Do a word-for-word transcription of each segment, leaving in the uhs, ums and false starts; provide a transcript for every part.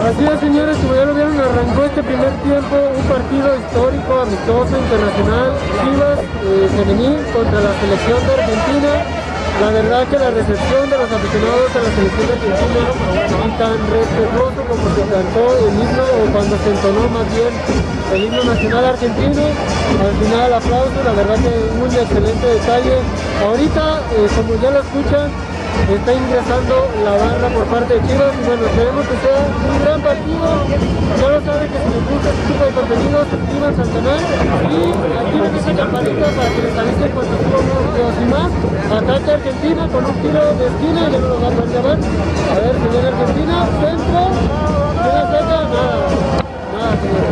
Así es, señores, como ya lo vieron, arrancó este primer tiempo un partido histórico, amistoso, internacional, Chivas eh, femenil contra la selección de Argentina. La verdad que la recepción de los aficionados a la selección de Argentina, tan respetuoso como se cantó el himno, o cuando se entonó más bien el himno nacional argentino, al final aplauso, la verdad que un excelente detalle. Ahorita, eh, como ya lo escuchan, está ingresando la barra por parte de Chivas y bueno, esperemos que sea un gran partido. Ya lo saben que si les gusta este tipo de contenido, suscríbanse al canal y activen esa campanita para que les avise cuando suba nuevos videos. Y más, ataque Argentina con un tiro de esquina, ya no lo va a poder llevar. A ver si viene Argentina, centro, ¿quién ataca? Nada, nada, señores.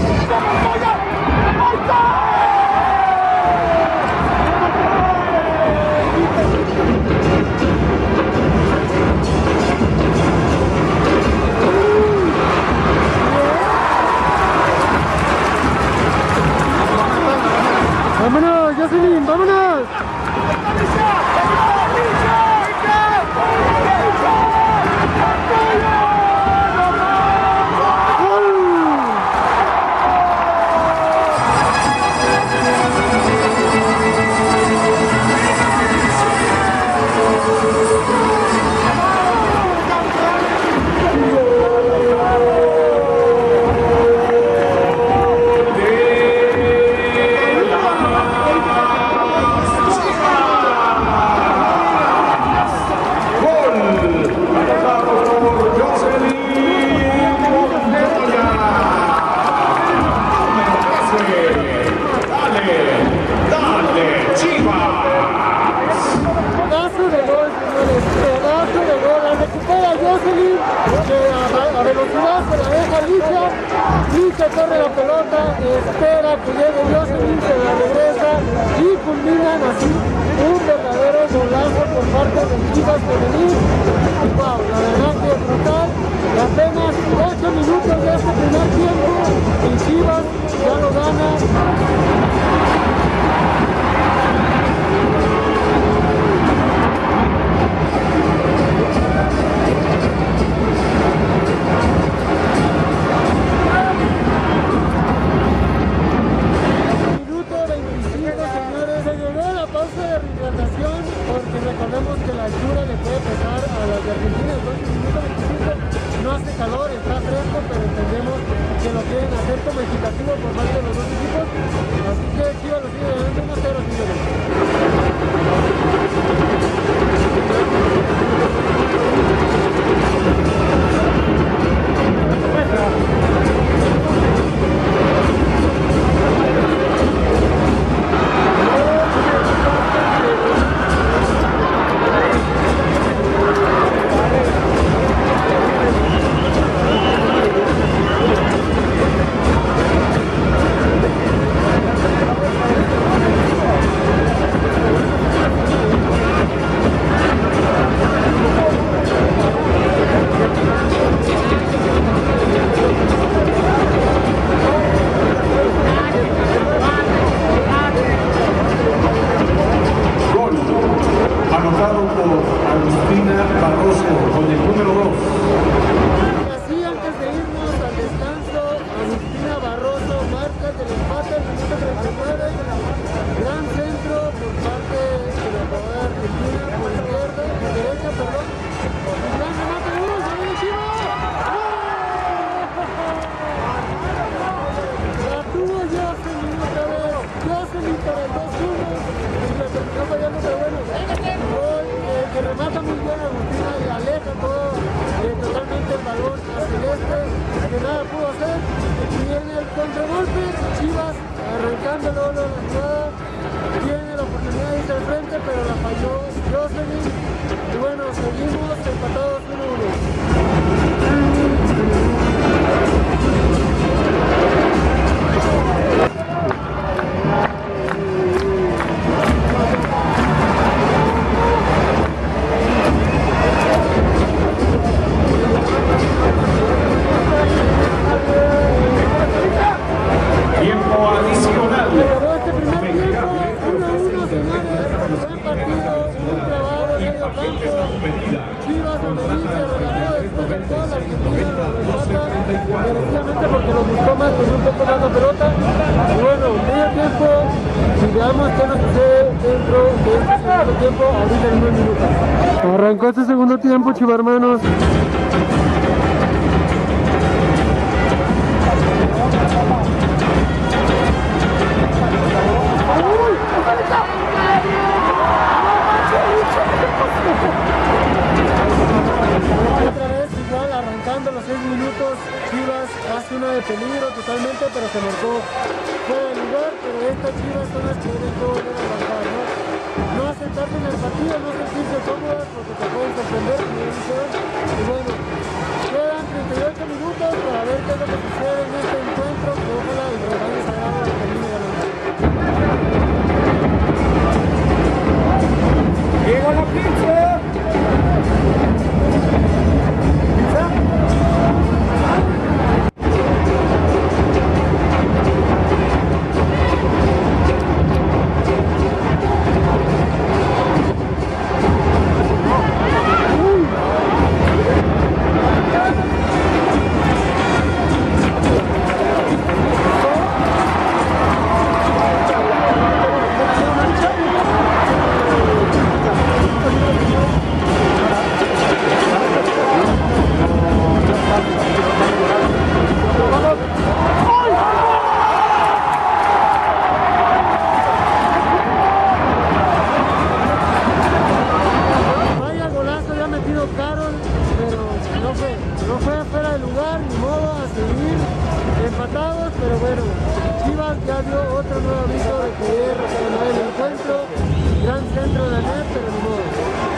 ¡Vámonos, Jocelyn! ¡Vámonos! Corre la pelota, espera que llegue Jocelyn, se la regresa y culminan así un verdadero golazo por parte de Chivas femenil. Y wow, la verdad que es brutal. Apenas ocho minutos de este primer tiempo y Chivas ya lo gana. Porque recordemos que la altura le puede pesar a las de Argentina, entonces minuto veinticinco no hace calor, está fresco, pero entendemos que lo quieren hacer como equitativo por parte de los dos equipos, así que Chivas lo sigue ganando uno a cero, señores. Que remata muy bien Agustina y aleja todo eh, totalmente el balón a Celeste, que nada pudo hacer. Y en el contragolpe, Chivas arrancándolo la jugada, tiene la oportunidad de irse al frente, pero la falló Jocelyn. Y bueno, seguimos empatados uno a uno. Chivas, donde dice, regaló después de toda la Argentina, más la pelota. Y bueno, medio tiempo, y veamos qué nos sucede dentro de este segundo tiempo, ahorita en unos minutos. Arrancó este segundo tiempo, chivarmanos. Otra vez igual arrancando los seis minutos, Chivas hace una de peligro totalmente, pero se marcó fuera de lugar. Pero estas Chivas son las que deben todo volver a arrancar, ¿no? No asentarse en el partido, no sentirse cómodas porque te pueden sorprender, como dijeron. Y bueno, quedan treinta y ocho minutos para ver qué es lo que sucede en este encuentro, que ojalá el rebaño sagrado termine ganando. ¡Llega la pizza! Empatados, pero bueno, Chivas ya dio otro nuevo aviso de querer ganar el encuentro. Gran centro de la net, pero ni modo.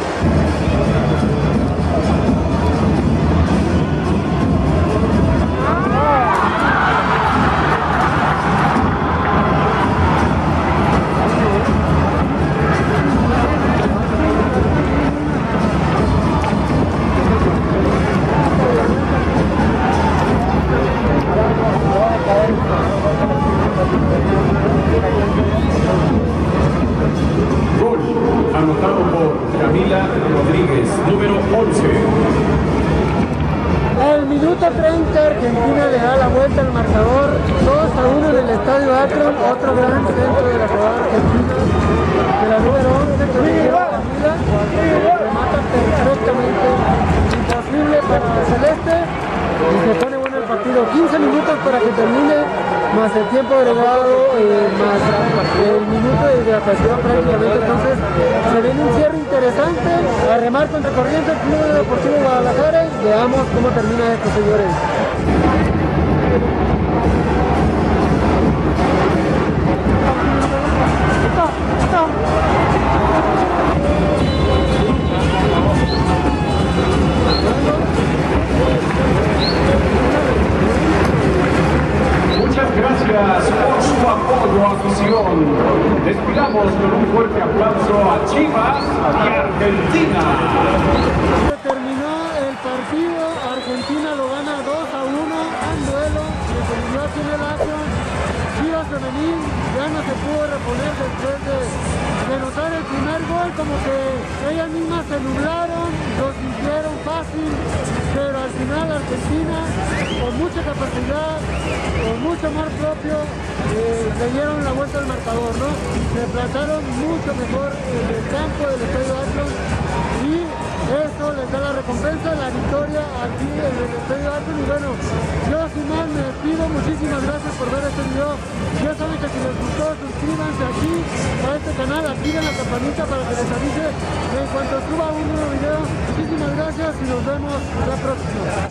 Gol anotado por Camila Rodríguez, número once. Al minuto treinta, Argentina le da la vuelta al marcador, dos a uno en el estadio Akron, otro gran centro de la jugada argentina, de la número once, que Camila remata perfectamente, imposible para Celeste, y se pone bueno el partido. quince minutos para que termine, más el tiempo agregado, eh, más el minuto de hidratación prácticamente. Entonces se viene un cierre interesante, a remar contra corriente el Club Deportivo Guadalajara. Veamos cómo termina esto, señores. Muchas gracias por su apoyo, afición. Despidamos con un fuerte aplauso a Chivas y Argentina. Se terminó el partido, Argentina lo gana dos a uno en duelo, se terminó aquí en el Akron. Chivas femenil ya no se pudo reponer después de, de notar el primer gol, como que ellas mismas se nublaron, lo sintieron fácil, pero al final Argentina, con mucha capacidad, con mucho amor propio, eh, le dieron la vuelta al marcador, ¿no? Se plantaron mucho mejor en el campo del estadio Akron y eso les da la recompensa, la victoria aquí en el estadio Akron. Y bueno, yo sin más me despido, muchísimas gracias por ver este video. Ya saben que si les gustó, suscríbanse aquí a este canal, activen la campanita para que les avise en cuanto suba un nuevo video. Muchísimas gracias y nos vemos la próxima.